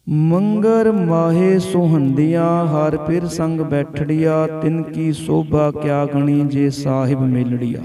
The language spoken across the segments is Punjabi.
मंगर माहे सुहंदियाँ हार फिर संग बैठड़िया, तिनकी शोभा क्या गणी जे साहिब मेलड़िया।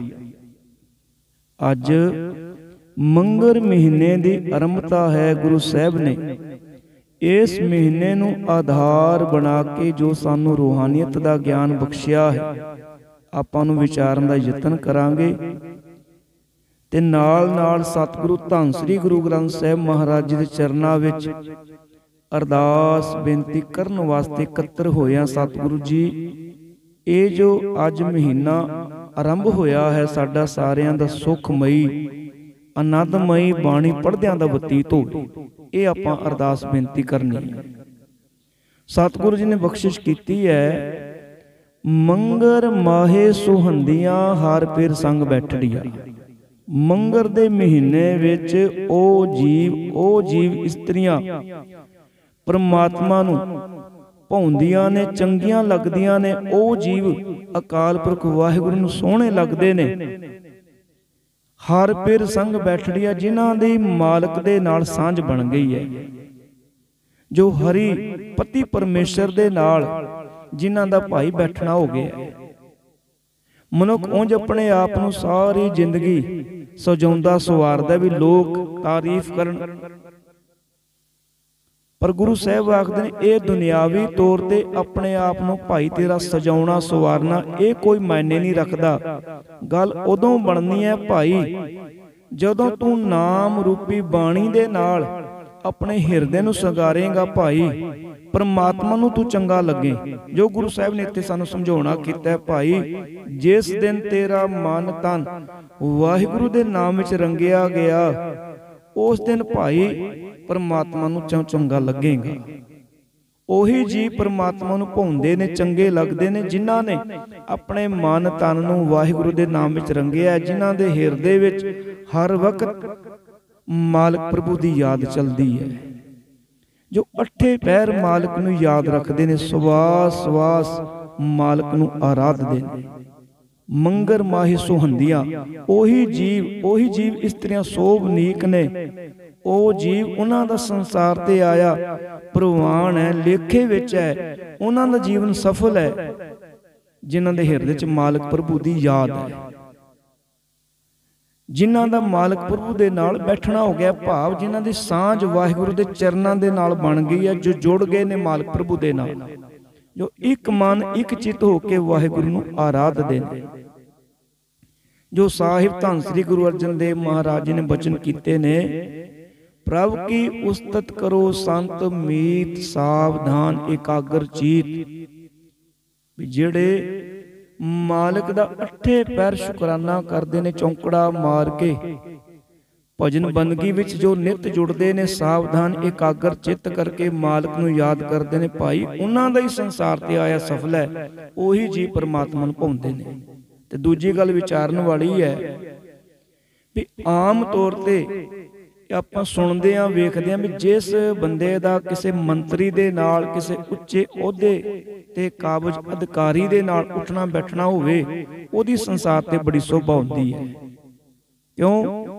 अज मंगर महीने की आरंभता है। गुरु साहब ने इस महीने नूं आधार बना के जो सानू रूहानियत का ज्ञान बख्शिया है, आपां नूं विचारन का यतन करांगे ते नाल नाल सतगुरु धन श्री गुरु ग्रंथ साहिब महाराज जी के चरनां विच अरदास बेनती करन वास्ते इकत्तर होया। सतगुरु जी, ये जो अज महीना आरंभ होया है, साडा सारियां दा सुखमई आनंदमई बाणी पढ़दियां दा बतीत हो, ये आपां अरदास बेनती करनी है। सतगुरु जी ने बख्शिश कीती है, मंगर माहे सुहंदियां हार फिर संग बैठड़िया। मंगर दे महीने विच ओ जीव इस्त्रियां परमात्मा नूं भाउंदियां ने, चंगियां लगदियां ने। ओ जीव अकाल पुरख वाहिगुरू नूं सोहणे लगदे ने। हर फिर संग बैठड़िया, जिन्हां दी मालक दे नाल सांझ बन गई है, जो हरि पति परमेश्वर दे नाल जिन्हां दा भाई बैठना हो गया। मनुख उंज अपने आप नूं सारी जिंदगी सजाउंदा सवारदा भी लोग तारीफ करन, पर गुरु साहब आखदे ने ये दुनियावी तौर ते अपने आप नूं भाई तेरा सजाउणा सवारना ये कोई मायने नहीं रखदा। गल उदों बननी है भाई, जदों तू नाम रूपी बाणी दे नाल अपने हिरदे नूं संगारेगा भाई, परमात्मा नूं तू चंगा लगे। जो गुरु साहब ने इत्थे सानूं समझाउणा कीता है, भाई जिस दिन तेरा मन तन वाहिगुरू दे नाम विच रंगिया गया, उस दिन भाई परमात्मा नूं चंगा लगेगा। ओही जी परमात्मा नूं भाउंदे ने, चंगे लगदे ने, जिन्हां ने अपने मन तन नूं वाहिगुरू दे नाम विच रंगिया, जिन्हां दे हिरदे विच हर वक्त मालिक प्रभु दी याद चलदी है, जो अठे पैर मालिक नूं याद रखदे ने, सवास सवास मालिक नूं आराधदे ने। मंगर माही सुहंदियां, ओही जीव इस्त्रियां सोभनीक ने। ओ जीव उन्हां दा संसार ते आया प्रवान है, लेखे विच है, उन्हां दा जीवन सफल है, जिन्हां दे हिरदे च मालिक प्रभु दी याद है, जिन्हां दा मालिक प्रभु दे नाल बैठना हो गया, भाव जिन्हां दी सांझ वाहिगुरू दे चरनां दे नाल बन गई है, जो जुड़ गए ने मालिक प्रभु दे नाल, जो एक मन एक चित होके वाहिगुरू नूं आराधदे ने। जो साहिब धन श्री गुरु अर्जन देव महाराज जी ने बचन कीते ने, प्रभ की उस्तत करो संत मीत, सावधान एकाग्र चीत। जेड़े मालिक दा अठे पैर शुकराना करते ने, चौंकड़ा मार के भजन बंदगी विच जो नित जुड़ते ने, सावधान एकाग्र चित करके मालिक नूं याद करते ने, भाई उन्हां दा ही संसार ते आया सफल है, ओही जी परमात्मा नूं भाउंदे ने। ते दूजी गल विचारन वाली है भी आम तौर ते आपां सुणदे हां, वेखदे हां भी जिस बंदे दा किसी मंत्री दे नाल, किसी उच्चे ओहदे ते काबज अधिकारी दे नाल उठना बैठना होवे, ओहदी संसार ते बड़ी शोभा हुंदी है। क्यों?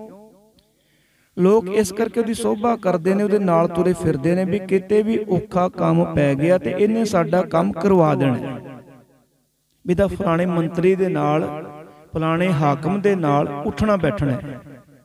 लोग इस करके उहदी शोभा करदे ने, उहदे नाल तुरे फिरदे ने भी किते भी औखा काम पै गया ते इहने साडा काम करवा देना, भी दा फलाणे मंत्री दे नाल, फलाणे हाकम दे नाल उठना बैठना है।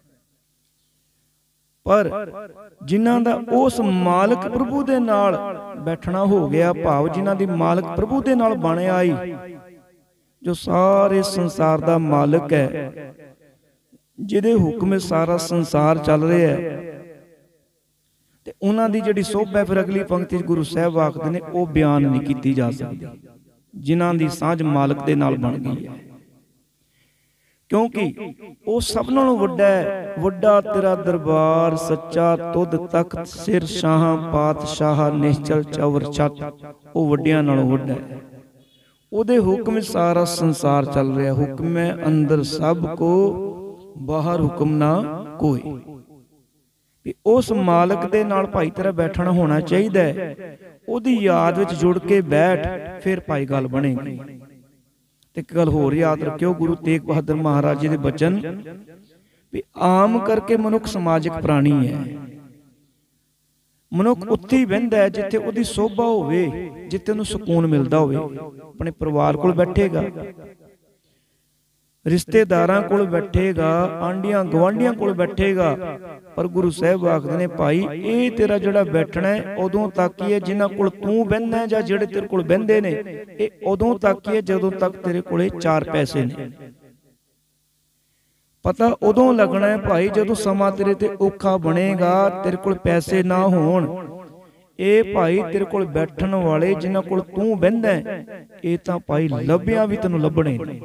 पर जिन्हां दा उस मालिक प्रभु दे नाल बैठना हो गया, भाव जिन्हां दी मालिक प्रभु दे नाल बन आई, जो सारे संसार दा मालिक है, जिहदे हुक्म सारा संसार चल रहा है, ते उन्हां दी जिहड़ी शोभा फिर अगली पंक्ति गुरु साहब आखदे ने वो बयान नहीं कीती जा सकती, जिन्हां दी सांझ मालिक दे नाल बन गई है। क्योंकि वो सब नालों वड्डा है, वड्डा तेरा दरबार सच्चा, तुद तख्त सिर शाह, पातशाह निश्चल चौर छत, वो वड्डियां नालों वड्डा है। ओदे हुक्म सारा संसार चल रहा, हुक्म है अंदर सब को, बाहर हुक्म ना कोई। उस मालिक दे नाल भाई तेरा बैठना होना चाहिए, ओदी याद विच जुड़ के बैठ, फिर भाई गल बनेगी। एक गल होर याद रखियो, गुरु तेग बहादुर महाराज जी के बचन भी आम करके मनुख समाजिक प्राणी है, ਮਨੁੱਖ ਉੱਥੇ ਹੀ ਬਹਿੰਦਾ ਹੈ ਜਿੱਥੇ ਉਹਦੀ ਸੋਭਾ ਹੋਵੇ, ਜਿੱਥੇ ਉਹਨੂੰ ਸਕੂਨ ਮਿਲਦਾ ਹੋਵੇ। ਆਪਣੇ ਪਰਿਵਾਰ ਕੋਲ ਬੈਠੇਗਾ, ਰਿਸ਼ਤੇਦਾਰਾਂ ਕੋਲ ਬੈਠੇਗਾ, ਆਂਢੀਆਂ ਗਵਾਂਢੀਆਂ ਕੋਲ ਬੈਠੇਗਾ, ਪਰ ਗੁਰੂ ਸਾਹਿਬ ਆਖਦੇ ਨੇ ਭਾਈ ਇਹ ਤੇਰਾ ਜਿਹੜਾ ਬੈਠਣਾ ਹੈ ਉਦੋਂ ਤੱਕ ਹੀ ਹੈ ਜਿਨ੍ਹਾਂ ਕੋਲ ਤੂੰ ਬਹਿੰਦਾ ਜਾਂ ਜਿਹੜੇ ਤੇਰੇ ਕੋਲ ਬਹਿੰਦੇ ਨੇ, ਇਹ ਉਦੋਂ ਤੱਕ ਹੀ ਹੈ ਜਦੋਂ ਤੱਕ ਤੇਰੇ ਕੋਲੇ 4 ਪੈਸੇ ਨੇ। ਪਤਾ ਉਦੋਂ ਲੱਗਣਾ ਹੈ ਭਾਈ ਜਦੋਂ ਸਮਾਂ ਤੇਰੇ ਤੇ ਔਖਾ ਬਣੇਗਾ, ਤੇਰੇ ਕੋਲ ਪੈਸੇ ਨਾ ਹੋਣ। ਇਹ ਭਾਈ ਤੇਰੇ ਕੋਲ ਬੈਠਣ ਵਾਲੇ ਜਿਨ੍ਹਾਂ ਕੋਲ ਤੂੰ ਬਹਿੰਦਾ ਇਹ ਤਾਂ ਭਾਈ ਲੱਭਿਆ ਵੀ ਤੈਨੂੰ ਲੱਭਣੇ ਨੇ।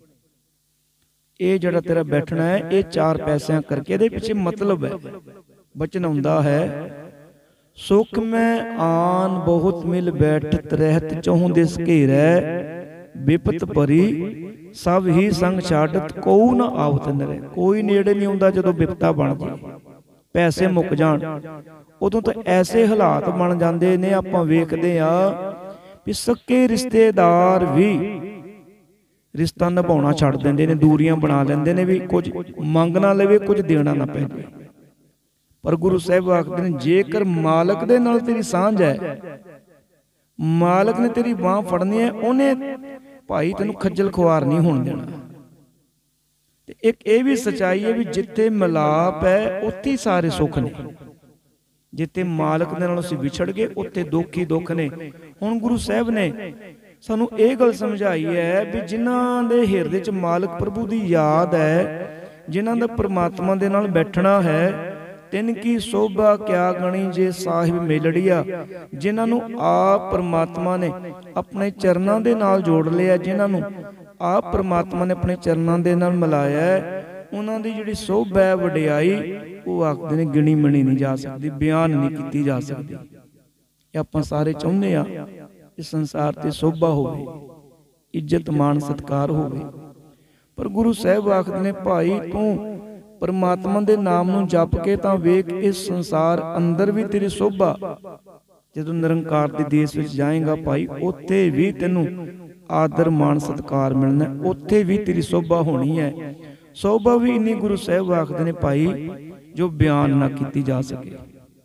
ਇਹ ਜਿਹੜਾ ਤੇਰਾ ਬੈਠਣਾ ਹੈ ਇਹ 4 ਪੈਸਿਆਂ ਕਰਕੇ, ਇਹਦੇ ਪਿੱਛੇ ਮਤਲਬ ਹੈ। ਬਚਨ ਹੁੰਦਾ ਹੈ ਸੁਖ ਮੈਂ ਆਨ ਬਹੁਤ ਮਿਲ ਬੈਠਤ ਰਹਿਤ ਚਹੁ ਦਿਸ ਘੇਰੈ, ਵਿਪਤ ਭਰੀ ਸਭ ਹੀ ਸੰਗ ਛਾੜਤ ਕੋਉ ਨਾ ਆਵਤ ਨਰੇ। ਕੋਈ ਨੇੜੇ ਨਹੀਂ ਆਉਂਦਾ ਜਦੋਂ ਵਿਪਤਾ ਬਣ ਜਾਏ, ਪੈਸੇ ਮੁੱਕ ਜਾਣ, ਉਦੋਂ ਤਾਂ ਐਸੇ ਹਾਲਾਤ ਬਣ ਜਾਂਦੇ ਨੇ। ਆਪਾਂ ਵੇਖਦੇ ਆ ਵੀ ਸੱਕੇ ਰਿਸ਼ਤੇਦਾਰ ਵੀ ਰਿਸ਼ਤਾ ਨਿਭਾਉਣਾ ਛੱਡ ਦਿੰਦੇ ਨੇ, ਦੂਰੀਆਂ ਬਣਾ ਲੈਂਦੇ ਨੇ ਵੀ ਕੁਝ ਮੰਗ ਨਾ ਲਵੇ, ਕੁਝ ਦੇਣਾ ਨਾ ਪੈ ਜਾਵੇ। ਪਰ ਗੁਰੂ ਸਾਹਿਬ ਆਖਦੇ ਨੇ ਜੇਕਰ ਮਾਲਕ ਦੇ ਨਾਲ ਤੇਰੀ ਸਾਂਝ ਹੈ, ਮਾਲਕ ਨੇ ਤੇਰੀ ਬਾਂਹ ਫੜਨੀ ਹੈ, ਉਹਨੇ ਭਾਈ ਤੈਨੂੰ ਖੱਜਲ ਖੁਆਰ ਨਹੀਂ ਹੋਣ ਦੇਣਾ। ਤੇ ਇੱਕ ਇਹ ਵੀ ਸਚਾਈ ਹੈ ਵੀ ਜਿੱਥੇ ਮਿਲਾਪ ਹੈ ਉੱਥੇ ਸਾਰੇ ਸੁੱਖ ਨੇ। ਜਿੱਥੇ ਮਾਲਕ ਦੇ ਨਾਲ ਅਸੀਂ ਵਿਛੜ ਗਏ ਉੱਥੇ ਦੁੱਖ ਹੀ ਦੁੱਖ ਨੇ। ਹੁਣ ਗੁਰੂ ਸਾਹਿਬ ਨੇ ਸਾਨੂੰ ਇਹ ਗੱਲ ਸਮਝਾਈ ਹੈ ਵੀ ਜਿਨ੍ਹਾਂ ਦੇ ਹਿਰਦੇ 'ਚ ਮਾਲਕ ਪ੍ਰਭੂ ਦੀ ਯਾਦ ਹੈ, ਜਿਨ੍ਹਾਂ ਦਾ ਪ੍ਰਮਾਤਮਾ ਦੇ ਨਾਲ ਬੈਠਣਾ ਹੈ, ਤਿਨ ਕੀ ਸੋਭਾ ਕਿਆ ਗਣੀ ਜੇ ਸਾਹਿਬ ਮੇਲੜੀਆ। ਜਿਨ੍ਹਾਂ ਨੂੰ ਆਪ ਪ੍ਰਮਾਤਮਾ ਨੇ ਆਪਣੇ ਚਰਨਾਂ ਦੇ ਨਾਲ ਜੋੜ ਲਿਆ, ਜਿਨ੍ਹਾਂ ਨੂੰ ਆਪ ਪ੍ਰਮਾਤਮਾ ਨੇ ਆਪਣੇ ਚਰਨਾਂ ਦੇ ਨਾਲ ਮਿਲਾਇਆ, ਉਹਨਾਂ ਦੀ ਜਿਹੜੀ ਸੋਭਾ ਹੈ, ਵਡਿਆਈ, ਉਹ ਆਖਦੇ ਨੇ ਗਿਣੀ ਮਣੀ ਨਹੀਂ ਜਾ ਸਕਦੀ, ਬਿਆਨ ਨਹੀਂ ਕੀਤੀ ਜਾ ਸਕਦੀ। ਇਹ ਆਪਾਂ ਸਾਰੇ ਚਾਹੁੰਦੇ ਆ ਇਸ ਸੰਸਾਰ ਤੇ ਸੋਭਾ ਹੋਵੇ, ਇੱਜ਼ਤ ਮਾਣ ਸਤਿਕਾਰ ਹੋਵੇ। ਪਰ ਗੁਰੂ ਸਾਹਿਬ ਆਖਦੇ ਨੇ ਭਾਈ ਤੂੰ ਪਰਮਾਤਮਾ ਦੇ ਨਾਮ ਨੂੰ ਜਪ ਕੇ ਤਾਂ ਵੇਖ, ਇਸ ਸੰਸਾਰ ਅੰਦਰ ਵੀ ਤੇਰੀ ਸੋਭਾ। ਜਦੋਂ ਨਿਰੰਕਾਰ ਦੇ ਦੇਸ਼ ਵਿੱਚ ਜਾਏਗਾ ਭਾਈ, ਉੱਥੇ ਵੀ ਤੈਨੂੰ ਆਦਰ ਮਾਣ ਸਤਿਕਾਰ ਮਿਲਣਾ, ਉੱਥੇ ਵੀ ਤੇਰੀ ਸੋਭਾ ਹੋਣੀ ਹੈ। ਸੋਭਾ ਵੀ ਇੰਨੀ ਗੁਰੂ ਸਾਹਿਬ ਆਖਦੇ ਨੇ ਭਾਈ ਜੋ ਬਿਆਨ ਨਾ ਕੀਤੀ ਜਾ ਸਕੇ।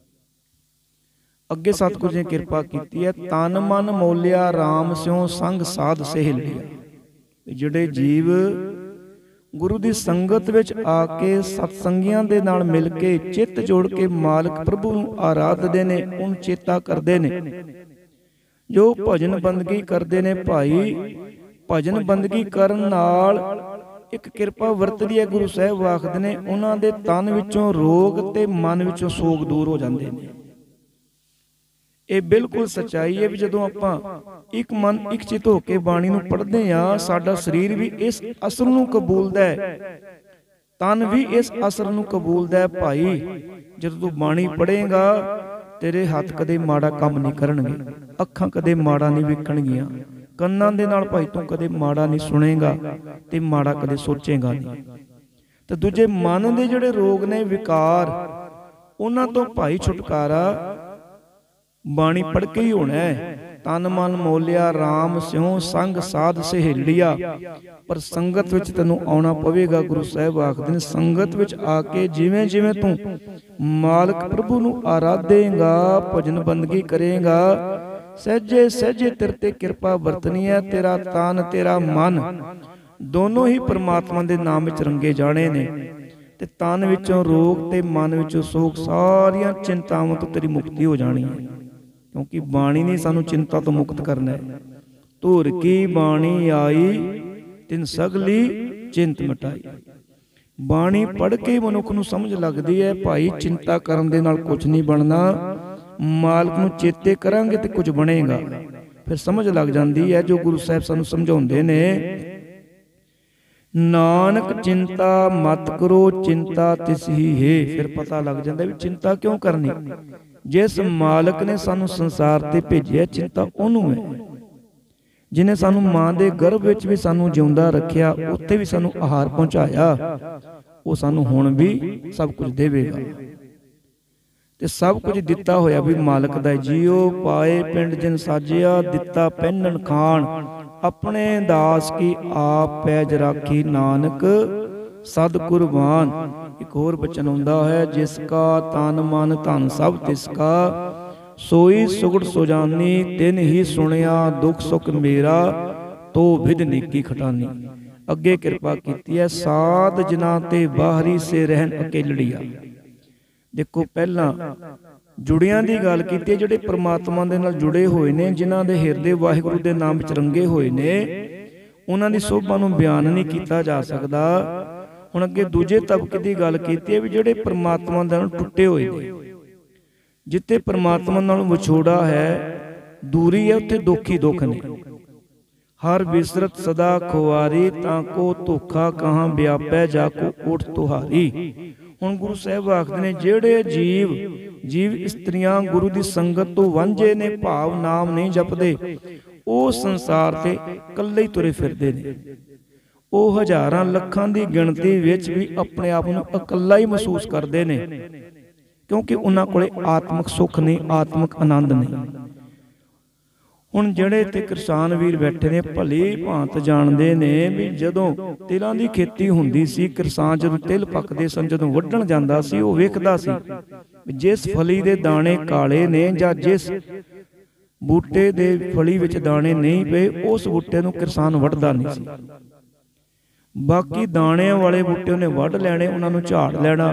ਅੱਗੇ ਸਤਿਗੁਰੂ ਜੀ ਨੇ ਕਿਰਪਾ ਕੀਤੀ ਹੈ, ਤਨ ਮਨ ਮੋਲਿਆ RAM ਸਿਉ ਸੰਗ ਸਾਧ ਸਹੇਲਿਆ। ਜਿਹੜੇ ਜੀਵ ਗੁਰੂ ਦੀ ਸੰਗਤ ਵਿੱਚ ਆ ਕੇ ਸਤਸੰਗੀਆਂ ਦੇ ਨਾਲ ਮਿਲ ਕੇ ਚਿੱਤ ਜੋੜ ਕੇ ਮਾਲਕ ਪ੍ਰਭੂ ਨੂੰ ਆਰਾਧਦੇ ਨੇ, ਉਹਨੂੰ ਚੇਤਾ ਕਰਦੇ ਨੇ, ਜੋ ਭਜਨ ਬੰਦਗੀ ਕਰਦੇ ਨੇ ਭਾਈ, ਭਜਨ ਬੰਦਗੀ ਕਰਨ ਨਾਲ ਇੱਕ ਕਿਰਪਾ ਵਰਤਦੀ ਹੈ। ਗੁਰੂ ਸਾਹਿਬ ਆਖਦੇ ਨੇ ਉਹਨਾਂ ਦੇ ਤਨ ਵਿੱਚੋਂ ਰੋਗ ਤੇ ਮਨ ਵਿੱਚੋਂ ਸੋਗ ਦੂਰ ਹੋ ਜਾਂਦੇ ਨੇ। ਇਹ ਬਿਲਕੁਲ ਸੱਚਾਈ ਹੈ ਵੀ ਜਦੋਂ ਆਪਾਂ ਇੱਕ ਮਨ ਇੱਕ ਚਿੱਤ ਹੋ ਕੇ ਬਾਣੀ ਨੂੰ ਪੜ੍ਹਦੇ ਆ, ਸਾਡਾ ਸਰੀਰ ਵੀ ਇਸ ਅਸਰ ਨੂੰ ਕਬੂਲਦਾ ਹੈ, ਤਨ ਵੀ ਇਸ ਅਸਰ ਨੂੰ ਕਬੂਲਦਾ ਹੈ। ਭਾਈ ਜਦੋਂ ਤੂੰ ਬਾਣੀ ਪੜ੍ਹੇਗਾ ਤੇਰੇ ਹੱਥ ਕਦੇ ਮਾੜਾ ਕੰਮ ਨਹੀਂ ਕਰਨਗੇ, ਅੱਖਾਂ ਕਦੇ ਮਾੜਾ ਨਹੀਂ ਵੇਖਣਗੀਆਂ, ਕੰਨਾਂ ਦੇ ਨਾਲ ਭਾਈ ਤੂੰ ਕਦੇ ਮਾੜਾ ਨਹੀਂ ਸੁਣੇਗਾ ਤੇ ਮਾੜਾ ਕਦੇ ਸੋਚੇਗਾ ਨਹੀਂ। ਤੇ ਦੂਜੇ ਮਨ ਦੇ ਜਿਹੜੇ ਰੋਗ ਨੇ, ਵਿਕਾਰ, ਉਹਨਾਂ ਤੋਂ ਭਾਈ ਛੁਟਕਾਰਾ ਬਾਣੀ ਪੜ੍ਹ ਕੇ ਹੀ ਹੋਣਾ ਹੈ। ਤਨ ਮਨ ਮੋਲਿਆ RAM ਸਿਉ ਸੰਗ ਸਾਧ ਸਹੇਲਿਆ। ਪਰ ਸੰਗਤ ਵਿੱਚ ਤੈਨੂੰ ਆਉਣਾ ਪਵੇਗਾ। ਗੁਰੂ ਸਾਹਿਬ ਆਖਦੇ ਨੇ ਸੰਗਤ ਵਿੱਚ ਆ ਕੇ ਜਿਵੇਂ ਜਿਵੇਂ ਤੂੰ ਮਾਲਕ ਪ੍ਰਭੂ ਨੂੰ ਆਰਾਧੇਗਾ, ਭਜਨ ਬੰਦਗੀ ਕਰੇਗਾ, ਸਹਿਜੇ ਸਹਿਜੇ ਤੇਰੇ ਤੇ ਕਿਰਪਾ ਵਰਤਣੀ ਹੈ। ਤੇਰਾ ਤਨ ਤੇਰਾ ਮਨ ਦੋਨੋਂ ਹੀ ਪਰਮਾਤਮਾ ਦੇ ਨਾਮ ਵਿੱਚ ਰੰਗੇ ਜਾਣੇ ਨੇ। ਤੇ ਤਨ ਵਿੱਚੋਂ ਰੋਗ ਤੇ ਮਨ ਵਿੱਚੋਂ ਸੋਗ, ਸਾਰੀਆਂ ਚਿੰਤਾਵਾਂ ਤੋਂ ਤੇਰੀ ਮੁਕਤੀ ਹੋ ਜਾਣੀ ਹੈ। ਕਿਉਂਕਿ ਬਾਣੀ ਨੇ ਸਾਨੂੰ ਚਿੰਤਾ ਤੋਂ ਮੁਕਤ ਕਰਨਾ ਹੈ। ਧੁਰ ਕੀ ਬਾਣੀ ਆਈ ਤਿਨ ਸਗਲੀ ਚਿੰਤ ਮਿਟਾਈ। ਬਾਣੀ ਪੜ੍ਹ ਕੇ ਮਨੁੱਖ ਨੂੰ ਸਮਝ ਲੱਗਦੀ ਹੈ ਭਾਈ ਚਿੰਤਾ ਕਰਨ ਦੇ ਨਾਲ ਕੁਝ ਨਹੀਂ ਬਣਨਾ, ਮਾਲਕ ਨੂੰ ਚੇਤੇ ਕਰਾਂਗੇ ਤੇ ਕੁਝ ਬਣੇਗਾ। ਫਿਰ ਸਮਝ ਲੱਗ ਜਾਂਦੀ ਹੈ ਜੋ ਗੁਰੂ ਸਾਹਿਬ ਸਾਨੂੰ ਸਮਝਾਉਂਦੇ ਨੇ, ਨਾਨਕ ਚਿੰਤਾ ਮਤ ਕਰੋ ਚਿੰਤਾ ਤਿਸ ਹੀ ਹੈ। ਫਿਰ ਪਤਾ ਲੱਗ ਜਾਂਦਾ ਵੀ ਚਿੰਤਾ ਕਿਉਂ ਕਰਨੀ। ਜਿਸ ਮਾਲਕ ਨੇ ਸਾਨੂੰ ਸੰਸਾਰ ਤੇ ਭੇਜਿਆ, ਚਿੰਤਾ ਉਹਨੂੰ ਹੈ। ਜਿਹਨੇ ਸਾਨੂੰ ਮਾਂ ਦੇ ਗਰਭ ਵਿੱਚ ਵੀ ਸਾਨੂੰ ਜਿਉਂਦਾ ਰੱਖਿਆ, ਉੱਥੇ ਵੀ ਸਾਨੂੰ ਆਹਾਰ ਪਹੁੰਚਾਇਆ, ਉਹ ਸਾਨੂੰ ਹੁਣ ਵੀ ਸਭ ਕੁਝ ਦੇਵੇਗਾ। ਤੇ ਸਭ ਕੁਝ ਦਿੱਤਾ ਹੋਇਆ ਵੀ ਮਾਲਕ ਦਾ। ਜੀਓ ਪਾਏ ਪਿੰਡ ਜਿਨ ਸਾਜਿਆ, ਦਿੱਤਾ ਪਹਿਨਣ ਖਾਣ, ਆਪਣੇ ਦਾਸ ਕੀ ਆਪ ਪੈਜ ਰਾਖੀ, ਨਾਨਕ ਸਦ ਕੁਰਬਾਨ। ਇੱਕ ਹੋਰ ਬਚਨ ਹੁੰਦਾ ਹੈ, ਜਿਸ ਕਾ ਤਨ ਮਨ ਧਨ ਸਭ ਤਿਸ ਕਾ, ਸੋਈ ਸੁਗੜ ਸੁਜਾਨੀ। ਤਿਨ ਹੀ ਸੁਣਿਆ ਦੁਖ ਸੁਖ ਮੇਰਾ, ਤੋ ਵਿਧ ਨੀਕੀ ਖਟਾਨੀ। ਅੱਗੇ ਕਿਰਪਾ ਕੀਤੀ ਹੈ, ਸਾਧ ਜਨਾਂ ਤੇ ਬਾਹਰੀ ਸੇ ਰਹਿਣ ਅਕੇਲੜੀਆ। ਦੇਖੋ ਪਹਿਲਾਂ ਜੁੜਿਆਂ ਦੀ ਗੱਲ ਕੀਤੀ ਹੈ, ਜਿਹੜੇ ਪ੍ਰਮਾਤਮਾ ਦੇ ਨਾਲ ਜੁੜੇ ਹੋਏ ਨੇ, ਜਿਨ੍ਹਾਂ ਦੇ ਹਿਰਦੇ ਵਾਹਿਗੁਰੂ ਦੇ ਨਾਮ ਵਿੱਚ ਰੰਗੇ ਹੋਏ ਨੇ, ਉਹਨਾਂ ਦੀ ਸੋਭਾ ਨੂੰ ਬਿਆਨ ਨਹੀਂ ਕੀਤਾ ਜਾ ਸਕਦਾ। ਹੁਣ ਅੱਗੇ ਦੂਜੇ ਤਬਕੇ ਦੀ ਗੱਲ ਕੀਤੀ ਹੈ ਵੀ ਜਿਹੜੇ ਪ੍ਰਮਾਤਮਾ ਦੇ ਨਾਲ ਟੁੱਟੇ ਹੋਏ ਨੇ। ਜਿੱਥੇ ਪ੍ਰਮਾਤਮਾ ਨਾਲ ਵਿਛੋੜਾ ਹੈ, ਦੂਰੀ ਹੈ, ਉੱਥੇ ਦੁੱਖ ਹੀ ਦੁੱਖ ਨੇ। ਹਰ ਬਿਸਰਤ ਸਦਾ ਖੁਆਰੀ, ਤਾਂ ਕੋ ਧੋਖਾ ਕਹਾਂ ਵਿਆਪੈ ਜਾ ਕੋ ਓਠ ਤੁਹਾਰੀ। ਹੁਣ ਗੁਰੂ ਸਾਹਿਬ ਆਖਦੇ ਨੇ, ਜਿਹੜੇ ਜੀਵ ਇਸਤਰੀਆਂ ਗੁਰੂ ਦੀ ਸੰਗਤ ਤੋਂ ਵਾਂਝੇ ਨੇ, ਭਾਵ ਨਾਮ ਨਹੀਂ ਜਪਦੇ, ਉਹ ਸੰਸਾਰ ਤੇ ਇਕੱਲੇ ਹੀ ਤੁਰੇ ਫਿਰਦੇ ਨੇ। ਉਹ ਹਜ਼ਾਰਾਂ ਲੱਖਾਂ ਦੀ ਗਿਣਤੀ ਵਿੱਚ ਵੀ ਆਪਣੇ ਆਪ ਨੂੰ ਇਕੱਲਾ ਹੀ ਮਹਿਸੂਸ ਕਰਦੇ ਨੇ, ਕਿਉਂਕਿ ਉਹਨਾਂ ਕੋਲੇ ਆਤਮਿਕ ਸੁੱਖ ਨਹੀਂ, ਆਤਮਿਕ ਆਨੰਦ ਨਹੀਂ। ਹੁਣ ਜਿਹੜੇ ਇੱਥੇ ਕਿਸਾਨ ਵੀਰ ਬੈਠੇ ਨੇ, ਭਲੀ ਭਾਂਤ ਜਾਣਦੇ ਨੇ ਵੀ ਜਦੋਂ ਤਿਲਾਂ ਦੀ ਖੇਤੀ ਹੁੰਦੀ ਸੀ, ਕਿਸਾਨ ਜਦੋਂ ਤਿਲ ਪੱਕਦੇ ਸਨ, ਜਦੋਂ ਵੱਢਣ ਜਾਂਦਾ ਸੀ, ਉਹ ਵੇਖਦਾ ਸੀ ਜਿਸ ਫਲੀ ਦੇ ਦਾਣੇ ਕਾਲੇ ਨੇ ਜਾਂ ਜਿਸ ਬੂਟੇ ਦੇ ਫਲੀ ਵਿੱਚ ਦਾਣੇ ਨਹੀਂ ਪਏ, ਉਸ ਬੂਟੇ ਨੂੰ ਕਿਸਾਨ ਵੱਢਦਾ ਨਹੀਂ ਸੀ। ਬਾਕੀ ਦਾਣਿਆਂ ਵਾਲੇ ਬੂਟੇ ਉਹਨੇ ਵੱਢ ਲੈਣੇ, ਉਹਨਾਂ ਨੂੰ ਝਾੜ ਲੈਣਾ।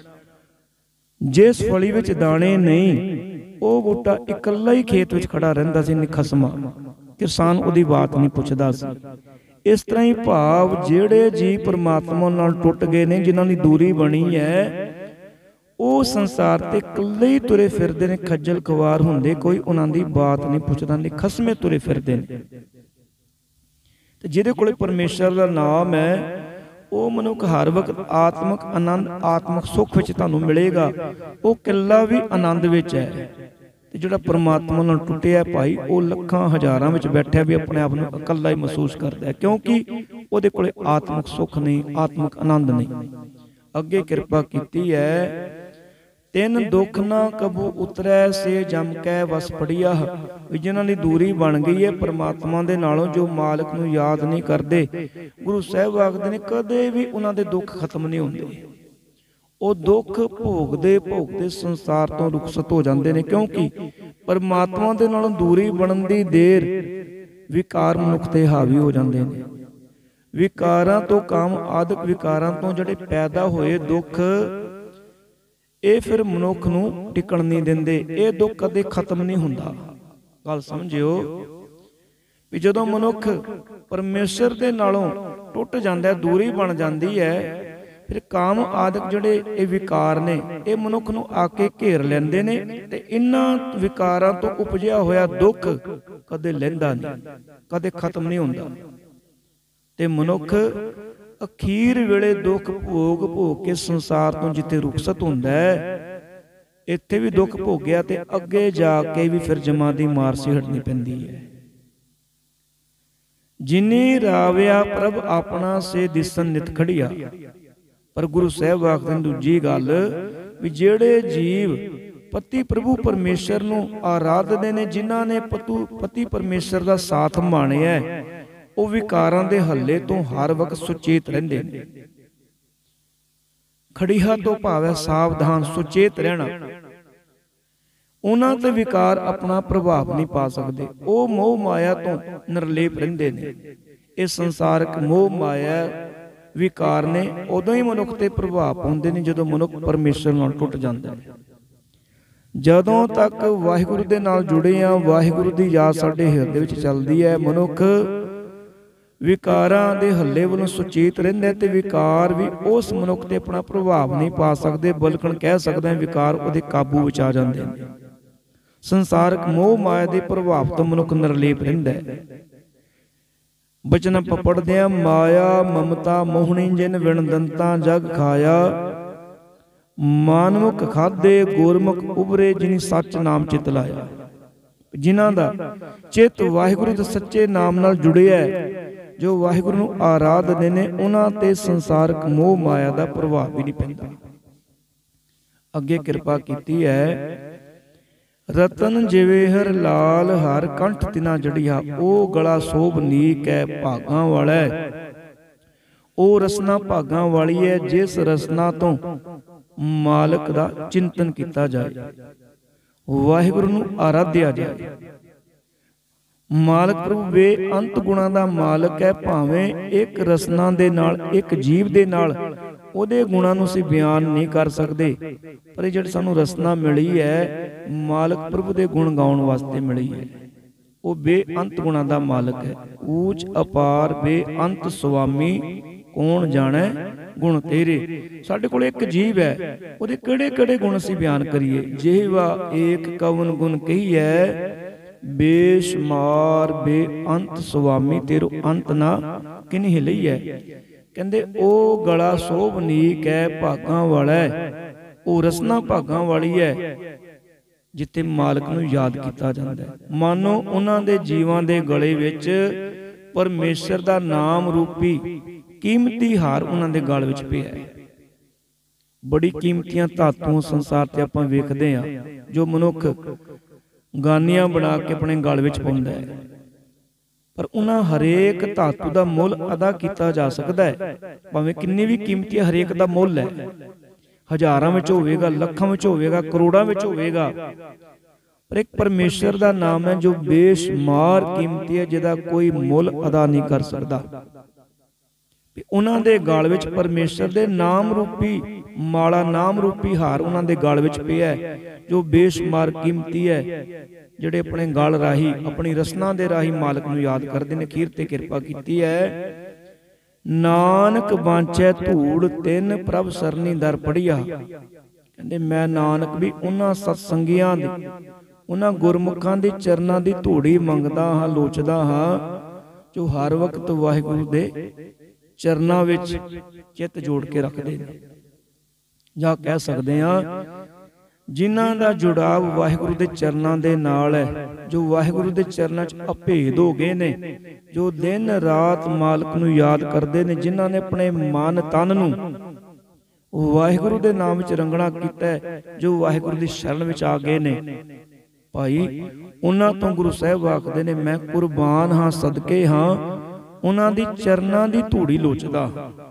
ਜਿਸ ਫਲੀ ਵਿੱਚ ਦਾਣੇ ਨਹੀਂ, ਉਹ ਬੂਟਾ ਇਕੱਲਾ ਹੀ ਖੇਤ ਵਿੱਚ ਖੜਾ ਰਹਿੰਦਾ ਸੀ, ਨਿਖਸਮਾ। ਕਿਸਾਨ ਉਹਦੀ ਬਾਤ ਨਹੀਂ ਪੁੱਛਦਾ ਸੀ। ਇਸ ਤਰ੍ਹਾਂ ਹੀ ਭਾਵ ਜਿਹੜੇ ਜੀ ਪਰਮਾਤਮਾ ਨਾਲ ਟੁੱਟ ਗਏ ਨੇ, ਜਿਨ੍ਹਾਂ ਦੀ ਦੂਰੀ ਬਣੀ ਹੈ, ਉਹ ਸੰਸਾਰ ਤੇ ਇਕੱਲੇ ਹੀ ਤੁਰੇ ਫਿਰਦੇ ਨੇ, ਖੱਜਲ ਖਵਾਰ ਹੁੰਦੇ, ਕੋਈ ਉਹਨਾਂ ਦੀ ਬਾਤ ਨਹੀਂ ਪੁੱਛਦਾ, ਨਿਖਸਮੇ ਤੁਰੇ ਫਿਰਦੇ ਨੇ। ਤੇ ਜਿਹਦੇ ਕੋਲੇ ਪਰਮੇਸ਼ਰ ਦਾ ਨਾਮ ਹੈ, ਉਹ ਮਨੁੱਖ ਹਰ ਵਕਤ ਆਤਮਿਕ ਆਨੰਦ, ਆਤਮਿਕ ਸੁੱਖ ਵਿੱਚ ਤੁਹਾਨੂੰ ਮਿਲੇਗਾ। ਉਹ ਇਕੱਲਾ ਵੀ ਆਨੰਦ ਵਿੱਚ ਹੈ। ਤੇ ਜਿਹੜਾ ਪਰਮਾਤਮਾ ਨਾਲ ਟੁੱਟਿਆ ਭਾਈ, ਉਹ ਲੱਖਾਂ ਹਜ਼ਾਰਾਂ ਵਿੱਚ ਬੈਠਿਆ ਵੀ ਆਪਣੇ ਆਪ ਨੂੰ ਇਕੱਲਾ ਹੀ ਮਹਿਸੂਸ ਕਰਦਾ ਹੈ, ਕਿਉਂਕਿ ਉਹਦੇ ਕੋਲੇ ਆਤਮਿਕ ਸੁੱਖ ਨਹੀਂ, ਆਤਮਿਕ ਆਨੰਦ ਨਹੀਂ। ਅੱਗੇ ਕਿਰਪਾ ਕੀਤੀ ਹੈ, ਤਿੰਨ ਦੁੱਖ ਨਾ ਕਬੂ ਉਤਰੈ, ਸੇ ਜਮ ਕੈ ਵਸ ਪੜੀਆ। ਜਿਨ੍ਹਾਂ ਦੀ ਦੂਰੀ ਬਣ ਗਈ ਹੈ ਪਰਮਾਤਮਾ ਦੇ ਨਾਲੋਂ, ਜੋ ਮਾਲਕ ਨੂੰ ਯਾਦ ਨਹੀਂ ਕਰਦੇ, ਗੁਰੂ ਸਾਹਿਬ ਆਖਦੇ ਨੇ ਕਦੇ ਵੀ ਉਹਨਾਂ ਦੇ ਦੁੱਖ ਖਤਮ ਨਹੀਂ ਹੁੰਦੇ। ਉਹ ਦੁੱਖ ਭੋਗਦੇ ਭੋਗਦੇ ਸੰਸਾਰ ਤੋਂ ਰੁਖਸਤ ਹੋ ਜਾਂਦੇ ਨੇ, ਕਿਉਂਕਿ ਪਰਮਾਤਮਾ ਦੇ ਨਾਲੋਂ ਦੂਰੀ ਬਣਨ ਦੀ ਦੇਰ ਵਿਕਾਰ ਮਨੁੱਖ ਤੇ ਹਾਵੀ ਹੋ ਜਾਂਦੇ ਨੇ। ਵਿਕਾਰਾਂ ਤੋਂ ਕਾਮ ਆਦਿਕ ਵਿਕਾਰਾਂ ਤੋਂ ਜਿਹੜੇ ਪੈਦਾ ਹੋਏ ਦੁੱਖ, ਇਹ ਫਿਰ ਮਨੁੱਖ ਨੂੰ ਟਿਕਣ ਨਹੀਂ ਦਿੰਦੇ। ਇਹ ਦੁੱਖ ਕਦੇ ਖਤਮ ਨਹੀਂ ਹੁੰਦਾ। ਗੱਲ ਸਮਝਿਓ ਵੀ ਜਦੋਂ ਮਨੁੱਖ ਪਰਮੇਸ਼ਰ ਦੇ ਨਾਲੋਂ ਟੁੱਟ ਜਾਂਦਾ, ਦੂਰੀ ਬਣ ਜਾਂਦੀ ਹੈ, ਫਿਰ ਕਾਮ ਆਦਿਕ ਜਿਹੜੇ ਇਹ ਵਿਕਾਰ ਨੇ, ਇਹ ਮਨੁੱਖ ਨੂੰ ਆ ਕੇ ਘੇਰ ਲੈਂਦੇ ਨੇ, ਤੇ ਇਹਨਾਂ ਵਿਕਾਰਾਂ ਤੋਂ ਉਪਜਿਆ ਹੋਇਆ ਦੁੱਖ ਕਦੇ ਲਹਿੰਦਾ ਨਹੀਂ, ਕਦੇ ਖਤਮ ਨਹੀਂ ਹੁੰਦਾ। ਤੇ ਮਨੁੱਖ ਅਖੀਰ ਵੇਲੇ ਦੁੱਖ ਭੋਗ ਭੋਗ ਕੇ ਸੰਸਾਰ ਤੋਂ ਜਿੱਥੇ ਰੁਖਸਤ ਹੁੰਦਾ ਹੈ, ਇੱਥੇ ਵੀ ਦੁੱਖ ਭੋਗਿਆ ਤੇ ਅੱਗੇ ਜਾ ਕੇ ਵੀ ਫਿਰ ਜਮਾਂ ਦੀ ਮਾਰ ਸਿਹੜਨੀ ਪੈਂਦੀ ਹੈ। ਜਿਨੀ ਰਾਵਿਆ ਪ੍ਰਭ ਆਪਣਾ, ਸੇ ਦਿਸਨ ਨਿਤ ਖੜੀਆ। ਪਰ ਗੁਰੂ ਸਾਹਿਬ ਆਖਦੇ ਨੇ ਦੂਜੀ ਗੱਲ ਵੀ ਜਿਹੜੇ ਜੀਵ ਪਤੀ ਪ੍ਰਭੂ ਪਰਮੇਸ਼ਰ ਨੂੰ ਆਰਾਧਦੇ ਨੇ, ਜਿਨ੍ਹਾਂ ਨੇ ਪਤੀ ਪਰਮੇਸ਼ਰ ਦਾ ਸਾਥ ਮਾਣਿਆ, ਉਹ ਵਿਕਾਰਾਂ ਦੇ ਹੱਲੇ ਤੋਂ ਹਰ ਵਕਤ ਸੁਚੇਤ ਰਹਿੰਦੇ ਨੇ। ਖੜੀਹਾ ਤੋਂ ਭਾਵ ਹੈ ਸਾਵਧਾਨ, ਸੁਚੇਤ ਰਹਿਣਾ। ਉਹਨਾਂ ਤੇ ਵਿਕਾਰ ਆਪਣਾ ਪ੍ਰਭਾਵ ਨਹੀਂ ਪਾ ਸਕਦੇ। ਉਹ ਮੋਹ ਮਾਇਆ ਤੋਂ ਨਿਰਲੇਪ ਰਹਿੰਦੇ ਨੇ। ਇਹ ਸੰਸਾਰਕ ਮੋਹ ਮਾਇਆ ਵਿਕਾਰ ਨੇ ਉਦੋਂ ਹੀ ਮਨੁੱਖ ਤੇ ਪ੍ਰਭਾਵ ਪਾਉਂਦੇ ਨੇ ਜਦੋਂ ਮਨੁੱਖ ਪਰਮੇਸ਼ਰ ਨਾਲ ਟੁੱਟ ਜਾਂਦਾ ਹੈ। ਜਦੋਂ ਤੱਕ ਵਾਹਿਗੁਰੂ ਦੇ ਨਾਲ ਜੁੜੇ ਆ, ਵਾਹਿਗੁਰੂ ਦੀ ਯਾਦ ਸਾਡੇ ਹਿਰਦੇ ਵਿੱਚ ਚੱਲਦੀ ਹੈ, ਮਨੁੱਖ ਵਿਕਾਰਾਂ ਦੇ ਹੱਲੇ ਵੱਲੋਂ ਸੁਚੇਤ ਰਹਿੰਦਾ, ਤੇ ਵਿਕਾਰ ਵੀ ਉਸ ਮਨੁੱਖ ਤੇ ਆਪਣਾ ਪ੍ਰਭਾਵ ਨਹੀਂ ਪਾ ਸਕਦੇ, ਬਲਕਿ ਕਹਿ ਸਕਦਾ ਵਿਕਾਰ ਉਹਦੇ ਕਾਬੂ ਵਿੱਚ ਆ ਜਾਂਦੇ ਨੇ। ਸੰਸਾਰਕ ਮੋਹ ਮਾਇਆ ਦੇ ਪ੍ਰਭਾਵ ਤੋਂ ਮਨੁੱਖ ਨਿਰਲੇਪ ਰਹਿੰਦਾ ਹੈ। ਬਚਨ ਪੜਦੇ ਆ, ਮਾਇਆ ਮਮਤਾ ਮੋਹਣੀ ਜਿਨ ਵਿਣ ਦੰਤਾ ਜਗ ਖਾਇਆ, ਮਾਨਮੁਖ ਖਾਦੇ ਗੁਰਮੁਖ ਉਬਰੇ ਜਿਨੀ ਸੱਚ ਨਾਮ ਚਿਤ ਲਾਇਆ। ਜਿਨ੍ਹਾਂ ਦਾ ਚਿੱਤ ਵਾਹਿਗੁਰੂ ਦੇ ਸੱਚੇ ਨਾਮ ਨਾਲ ਜੁੜਿਆ, ਜੋ ਵਾਹਿਗੁਰੂ ਨੂੰ ਆਰਾਧਦੇ ਨੇ, ਉਹਨਾਂ ਤੇ ਸੰਸਾਰਕ ਮੋਹ ਮਾਇਆ ਦਾ ਪ੍ਰਭਾਵ ਵੀ ਨਹੀਂ ਪੈਂਦਾ। ਅੱਗੇ ਕਿਰਪਾ ਕੀਤੀ ਹੈ, ਰਤਨ ਜਿਵੇਂ ਹਰ ਲਾਲ ਹਰ ਕੰਠ ਤਿਨਾ ਜੜੀਆ, ਉਹ ਗਲਾ ਸੋਭ ਨੀਕ ਹੈ ਭਾਗਾਂ ਵਾਲਾ। ਉਹ ਰਸਨਾ ਭਾਗਾਂ ਵਾਲੀ ਹੈ ਜਿਸ ਰਸਨਾ ਤੋਂ ਮਾਲਕ ਦਾ ਚਿੰਤਨ ਕੀਤਾ ਜਾਏ, ਵਾਹਿਗੁਰੂ ਨੂੰ ਆਰਾਧਿਆ ਜਾਏ। ਮਾਲਕ ਪ੍ਰਭੂ ਬੇਅੰਤ ਗੁਣਾਂ ਦਾ ਮਾਲਕ ਹੈ। ਭਾਵੇਂ ਇੱਕ ਰਸਨਾ ਦੇ ਨਾਲ, ਇੱਕ ਜੀਵ ਦੇ ਨਾਲ ਉਹਦੇ ਗੁਣਾਂ ਨੂੰ ਅਸੀਂ ਬਿਆਨ ਨਹੀਂ ਕਰ ਸਕਦੇ, ਪਰ ਇਹ ਜਿਹੜੀ ਸਾਨੂੰ ਰਸਨਾ ਮਿਲੀ ਹੈ ਮਾਲਕ ਪ੍ਰਭੂ ਦੇ ਗੁਣ ਗਾਉਣ ਵਾਸਤੇ ਮਿਲੀ ਹੈ। ਉਹ ਬੇਅੰਤ ਗੁਣਾਂ ਦਾ ਮਾਲਕ ਹੈ। ਊਚ ਅਪਾਰ ਬੇਅੰਤ ਸੁਆਮੀ, ਕੌਣ ਜਾਣੈ ਗੁਣ ਤੇਰੇ। ਸਾਡੇ ਕੋਲ ਇੱਕ ਜੀਵ ਹੈ, ਉਹਦੇ ਕਿਹੜੇ ਕਿਹੜੇ ਗੁਣ ਅਸੀਂ ਬਿਆਨ ਕਰੀਏ। ਜਿਹਵਾ ਏਕ ਕਵਨ ਗੁਣ ਕਹੀਐ, ਬੇਸ਼ੁਮਾਰ ਬੇਅੰਤ ਸੁਆਮੀ, ਤੇਰੋ ਅੰਤ ਨਾ ਕਿਨਹਿ ਲਈਐ। ਕਹਿੰਦੇ ਉਹ ਗਲਾ ਸੋਭਨੀਕ ਹੈ, ਭਾਗਾਂ ਵਾਲਾ ਹੈ, ਉਹ ਰਸਨਾ ਭਾਗਾਂ ਵਾਲੀ ਹੈ ਜਿੱਥੇ ਮਾਲਕ ਨੂੰ ਯਾਦ ਕੀਤਾ ਜਾਂਦਾ ਹੈ। ਮਾਨੋ ਉਹਨਾਂ ਦੇ ਜੀਵਾਂ ਦੇ ਗਲੇ ਵਿੱਚ ਪਰਮੇਸ਼ਰ ਦਾ ਨਾਮ ਰੂਪੀ ਕੀਮਤੀ ਹਾਰ ਉਹਨਾਂ ਦੇ ਗਲ ਵਿੱਚ ਪਿਆ ਹੈ। ਬੜੀ ਕੀਮਤੀਆਂ ਧਾਤੂਆਂ ਸੰਸਾਰ ਤੇ ਆਪਾਂ ਵੇਖਦੇ ਹਾਂ ਜੋ ਮਨੁੱਖ ਗਾਨੀਆਂ ਬਣਾ ਕੇ ਆਪਣੇ ਗਲ ਵਿੱਚ ਪਾਉਂਦਾ ਹੈ, ਪਰ ਉਹਨਾਂ ਹਰੇਕ ਧਾਤੂ ਦਾ ਮੁੱਲ ਅਦਾ ਕੀਤਾ ਜਾ ਸਕਦਾ ਹੈ। ਭਾਵੇਂ ਕਿੰਨੀ ਵੀ ਕੀਮਤੀ, ਹਰੇਕ ਦਾ ਮੁੱਲ ਹੈ। ਹਜ਼ਾਰਾਂ ਵਿੱਚ ਹੋਵੇਗਾ, ਲੱਖਾਂ ਵਿੱਚ ਹੋਵੇਗਾ, ਕਰੋੜਾਂ ਵਿੱਚ ਹੋਵੇਗਾ, ਪਰ ਇੱਕ ਪਰਮੇਸ਼ਰ ਦਾ ਨਾਮ ਹੈ ਜੋ ਬੇਸ਼ੁਮਾਰ ਕੀਮਤੀ ਹੈ, ਜਿਹਦਾ ਕੋਈ ਮੁੱਲ ਅਦਾ ਨਹੀਂ ਕਰ ਸਕਦਾ। ਉਹਨਾਂ ਦੇ ਗਲ ਵਿੱਚ ਪਰਮੇਸ਼ਰ ਦੇ ਨਾਮ ਰੂਪੀ ਮਾਲਾ, ਨਾਮ ਰੂਪੀ ਹਾਰ ਉਹਨਾਂ ਦੇ ਗਲ ਵਿੱਚ ਪਿਆ ਹੈ ਜੋ ਬੇਸ਼ੁਮਾਰ ਕੀਮਤੀ ਹੈ। ਜਿਹੜੇ ਆਪਣੇ ਗਲ ਰਾਹੀਂ, ਆਪਣੀ ਰਸਨਾ ਦੇ ਰਾਹੀਂ ਮਾਲਕ ਨੂੰ ਯਾਦ ਕਰਦੇ ਨੇ। ਅਖੀਰ ਤੇ ਕਿਰਪਾ ਕੀਤੀ ਹੈ, ਨਾਨਕ ਬਾਂਚੈ ਧੂੜ ਤਿੰਨ ਪ੍ਰਭ ਸਰਨੀ ਦਰ ਪੜੀਆ। ਕਹਿੰਦੇ ਮੈਂ ਨਾਨਕ ਵੀ ਉਹਨਾਂ ਸਤਸੰਗੀਆਂ ਦੀ, ਉਹਨਾਂ ਗੁਰਮੁਖਾਂ ਦੇ ਚਰਨਾਂ ਦੀ ਧੂੜੀ ਮੰਗਦਾ ਹਾਂ, ਲੋਚਦਾ ਹਾਂ, ਜੋ ਹਰ ਵਕਤ ਵਾਹਿਗੁਰੂ ਦੇ ਚਰਨਾਂ ਵਿੱਚ ਚਿੱਤ ਜੋੜ ਕੇ ਰੱਖਦੇ ਨੇ। ਜਾਂ ਕਹਿ ਸਕਦੇ ਹਾਂ ਜਿਨ੍ਹਾਂ ਦਾ ਜੁੜਾਵ ਵਾਹਿਗੁਰੂ ਦੇ ਚਰਨਾਂ ਦੇ ਨਾਲ ਹੈ, ਜੋ ਵਾਹਿਗੁਰੂ ਦੇ ਚਰਨਾਂ 'ਚ ਅਭੇਦ ਹੋ ਗਏ ਨੇ, ਜੋ ਦਿਨ ਰਾਤ ਮਾਲਕ ਨੂੰ ਯਾਦ ਕਰਦੇ ਨੇ, ਜਿਨ੍ਹਾਂ ਨੇ ਆਪਣੇ ਮਨ ਤਨ ਨੂੰ ਵਾਹਿਗੁਰੂ ਦੇ ਨਾਮ ਵਿੱਚ ਰੰਗਣਾ ਕੀਤਾ ਹੈ, ਜੋ ਵਾਹਿਗੁਰੂ ਦੀ ਸ਼ਰਨ ਵਿੱਚ ਆ ਗਏ ਨੇ ਭਾਈ, ਉਹਨਾਂ ਤੋਂ ਗੁਰੂ ਸਾਹਿਬ ਆਖਦੇ ਨੇ ਮੈਂ ਕੁਰਬਾਨ ਹਾਂ, ਸਦਕੇ ਹਾਂ, ਉਹਨਾਂ ਦੀ ਚਰਨਾਂ ਦੀ ਧੂੜੀ ਲੋਚਦਾ।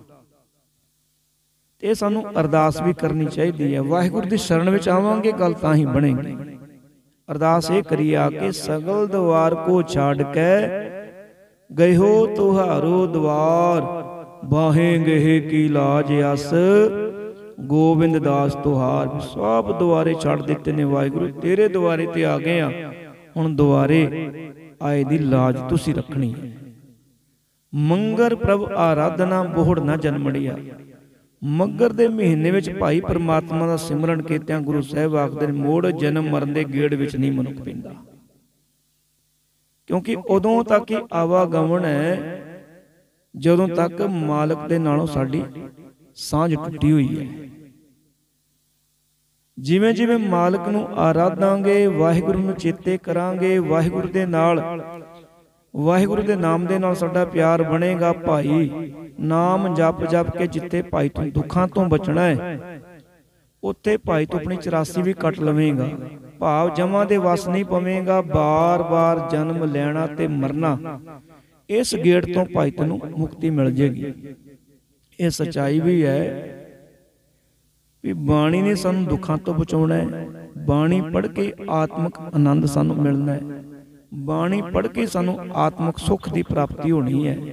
ਤੇ ਸਾਨੂੰ ਅਰਦਾਸ ਵੀ ਕਰਨੀ ਚਾਹੀਦੀ ਹੈ। ਵਾਹਿਗੁਰੂ ਦੀ ਸ਼ਰਨ ਵਿੱਚ ਆਵਾਂਗੇ ਗੱਲ ਤਾਂ ਹੀ ਬਣੇਗੀ। ਅਰਦਾਸ ਇਹ ਕਰੀ ਆ ਕੇ ਸਗਲ ਦਵਾਰ ਕੋ ਛੱਡ ਕੇ ਗਇਓ ਤੁਹਾਰੋ ਦਵਾਰ, ਬਾਹੇ ਗਏ ਕੀ ਲਾਜ ਅਸ ਗੋਬਿੰਦ ਦਾਸ ਤੁਹਾਰ। ਸਭ ਦੁਆਰੇ ਛੱਡ ਦਿੱਤੇ ਨੇ ਵਾਹਿਗੁਰੂ, ਤੇਰੇ ਦੁਆਰੇ ਤੇ ਆ ਗਏ ਆ, ਹੁਣ ਦੁਆਰੇ ਆਏ ਦੀ ਲਾਜ ਤੁਸੀਂ ਰੱਖਣੀ ਹੈ। ਮੰਗਰ ਪ੍ਰਭ ਆਰਾਧਨਾ ਬੋਹੜ ਨਾ ਜਨਮੜੀਆ। ਮੱਘਰ ਦੇ ਮਹੀਨੇ ਵਿੱਚ ਭਾਈ ਪਰਮਾਤਮਾ ਦਾ ਸਿਮਰਨ ਕੀਤਿਆਂ ਗੁਰੂ ਸਾਹਿਬ ਆਖਦੇ ਨੇ ਮੋੜ ਜਨਮ ਮਰਨ ਦੇ ਗੇੜ ਵਿੱਚ ਨਹੀਂ ਮਨੁੱਖ ਪੈਂਦਾ, ਕਿਉਂਕਿ ਉਦੋਂ ਤੱਕ ਹੀ ਆਵਾਗਮਨ ਹੈ ਜਦੋਂ ਤੱਕ ਮਾਲਕ ਦੇ ਨਾਲੋਂ ਸਾਡੀ ਸਾਂਝ ਟੁੱਟੀ ਹੋਈ ਹੈ। ਜਿਵੇਂ ਜਿਵੇਂ ਮਾਲਕ ਨੂੰ ਆਰਾਧਾਂਗੇ, ਵਾਹਿਗੁਰੂ ਨੂੰ ਚੇਤੇ ਕਰਾਂਗੇ, ਵਾਹਿਗੁਰੂ ਦੇ ਨਾਲ, ਵਾਹਿਗੁਰੂ ਦੇ ਨਾਮ ਦੇ ਨਾਲ ਸਾਡਾ ਪਿਆਰ ਬਣੇਗਾ। ਭਾਈ ਨਾਮ ਜਪ ਜਪ ਕੇ ਜਿੱਥੇ ਭਾਈ ਤੂੰ ਦੁੱਖਾਂ ਤੋਂ ਬਚਣਾ ਹੈ, ਉੱਥੇ ਭਾਈ ਤੂੰ ਆਪਣੀ 84 ਵੀ ਕੱਟ ਲਵੇਂਗਾ। ਭਾਵ ਜਮਾਂ ਦੇ ਵਸ ਨਹੀਂ ਪਵੇਂਗਾ, ਬਾਰ-ਬਾਰ ਜਨਮ ਲੈਣਾ ਤੇ ਮਰਨਾ, ਇਸ ਗੇੜ ਤੋਂ ਭਾਈ ਤੈਨੂੰ ਮੁਕਤੀ ਮਿਲ ਜੇਗੀ। ਇਹ ਸੱਚਾਈ ਵੀ ਹੈ ਵੀ ਬਾਣੀ ਨੇ ਸਾਨੂੰ ਦੁੱਖਾਂ ਤੋਂ ਬਚਾਉਣਾ ਹੈ। ਬਾਣੀ ਪੜ੍ਹ ਕੇ ਆਤਮਿਕ ਆਨੰਦ ਸਾਨੂੰ ਮਿਲਣਾ ਹੈ। ਬਾਣੀ ਪੜ੍ਹ ਕੇ ਸਾਨੂੰ ਆਤਮਿਕ ਸੁੱਖ ਦੀ ਪ੍ਰਾਪਤੀ ਹੋਣੀ ਹੈ।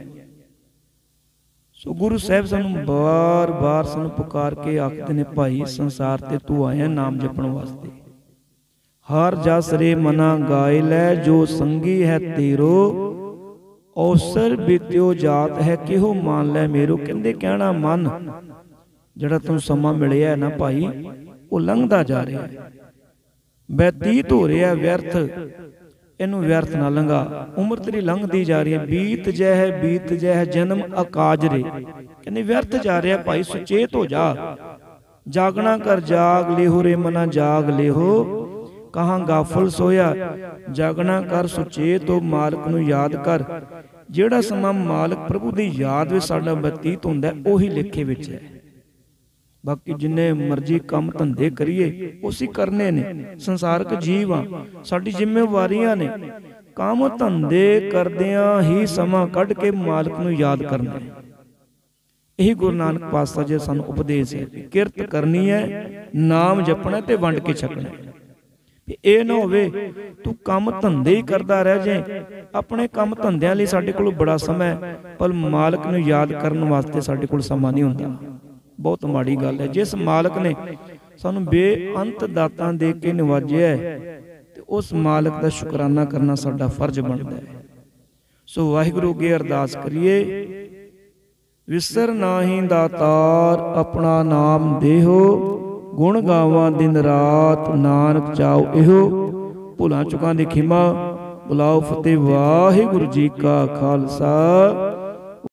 ਸੋ ਗੁਰੂ ਸਾਹਿਬ ਸਾਨੂੰ ਬਾਰ-ਬਾਰ ਸਾਨੂੰ ਪੁਕਾਰ ਕੇ ਆਖਦੇ ਨੇ ਭਾਈ ਸੰਸਾਰ ਤੇ ਤੂੰ ਆਇਆ ਨਾਮ ਜਪਣ ਵਾਸਤੇ। ਹਰ ਜਸ ਰੇ ਮਨਾ ਗਾਇ ਲੈ, ਜੋ ਸੰਗੀ ਹੈ ਤੇਰੋ ਔਸਰ ਬੀਤਿਓ ਜਾਤ ਹੈ, ਕਿਹੋ ਮਾਨ ਲੈ ਮੇਰੋ। ਕਹਿੰਦੇ ਕਹਿਣਾ ਮਨ ਜਿਹੜਾ ਤੈਨੂੰ ਸਮਾਂ ਮਿਲਿਆ ਨਾ ਭਾਈ, ਉਹ ਲੰਘਦਾ ਜਾ ਰਿਹਾ ਹੈ, ਬਤੀਤ ਹੋ ਰਿਹਾ ਵਿਅਰਥ, ਇਹਨੂੰ ਵਿਅਰਥ ਨਾ ਲੰਘਾ। ਉਮਰ ਤੇਰੀ ਲੰਘਦੀ ਜਾ ਰਹੀ ਹੈ, ਬੀਤ ਜਹ ਜਨਮ ਅਕਾਜ ਰੇ। ਕਹਿੰਦੇ ਵਿਅਰਥ ਜਾ ਰਿਹਾ ਭਾਈ, ਸੁਚੇਤ ਹੋ ਜਾ। ਜਾਗਣਾ ਕਰ ਜਾਗ ਲਿਹੋ ਰੇ ਮਨਾ ਜਾਗ ਲਿਹੋ, ਕਹਾਂ ਗਾਫਲ ਸੋਇਆ। ਜਾਗਣਾ ਕਰ, ਸੁਚੇਤ ਹੋ, ਮਾਲਕ ਨੂੰ ਯਾਦ ਕਰ। ਜਿਹੜਾ ਸਮਾਂ ਮਾਲਕ ਪ੍ਰਭੂ ਦੀ ਯਾਦ ਵਿੱਚ ਸਾਡਾ ਬਤੀਤ ਹੁੰਦਾ ਉਹੀ ਲੇਖੇ ਵਿੱਚ ਹੈ। ਬਾਕੀ ਜਿੰਨੇ ਮਰਜ਼ੀ ਕੰਮ ਧੰਦੇ ਕਰੀਏ ਉਸੇ ਕਰਨੇ ਨੇ, ਸੰਸਾਰਕ ਜੀਵ ਆ, ਸਾਡੀ ਜ਼ਿੰਮੇਵਾਰੀਆਂ ਨੇ। ਕੰਮ ਧੰਦੇ ਕਰਦਿਆਂ ਹੀ ਸਮਾਂ ਕੱਢ ਕੇ ਮਾਲਕ ਨੂੰ ਯਾਦ ਕਰਨਾ। ਇਹੀ ਗੁਰੂ ਨਾਨਕ ਪਾਤਸ਼ਾਹ ਜੀ ਸਾਨੂੰ ਉਪਦੇਸ਼ ਹੈ, ਕਿਰਤ ਕਰਨੀ ਹੈ, ਨਾਮ ਜਪਣਾ ਤੇ ਵੰਡ ਕੇ ਛਕਣਾ। ਇਹ ਨਾ ਹੋਵੇ ਤੂੰ ਕੰਮ ਧੰਦੇ ਹੀ ਕਰਦਾ ਰਹਿ ਜਾਏ। ਆਪਣੇ ਕੰਮ ਧੰਦਿਆਂ ਲਈ ਸਾਡੇ ਕੋਲ ਬੜਾ ਸਮਾਂ ਹੈ, ਪਰ ਮਾਲਕ ਨੂੰ ਯਾਦ ਕਰਨ ਵਾਸਤੇ ਸਾਡੇ ਕੋਲ ਸਮਾਂ ਨਹੀਂ ਹੁੰਦਾ। ਬਹੁਤ ਮਾੜੀ ਗੱਲ ਹੈ। ਜਿਸ ਮਾਲਕ ਨੇ ਸਾਨੂੰ ਬੇਅੰਤ ਦਾਤਾਂ ਦੇ ਕੇ ਨਿਵਾਜਿਆ ਤੇ ਉਸ ਮਾਲਕ ਦਾ ਸ਼ੁਕਰਾਨਾ ਕਰਨਾ ਸਾਡਾ ਫਰਜ਼ ਬਣਦਾ ਹੈ। ਸੋ ਵਾਹਿਗੁਰੂ ਅੱਗੇ ਅਰਦਾਸ ਕਰੀਏ, ਵਿਸਰ ਨਾਹੀਂ ਦਾਤਾਰ ਆਪਣਾ ਨਾਮ ਦੇਹੋ, ਗੁਣ ਗਾਵਾਂ ਦਿਨ ਰਾਤ ਨਾਨਕ ਚਾਉ ਇਹੋ। ਭੁੱਲਾਂ ਚੁੱਕਾਂ ਦੀ ਖਿਮਾ, ਬੁਲਾਓ ਫਤਿਹ। ਵਾਹਿਗੁਰੂ ਜੀ ਕਾ ਖਾਲਸਾ,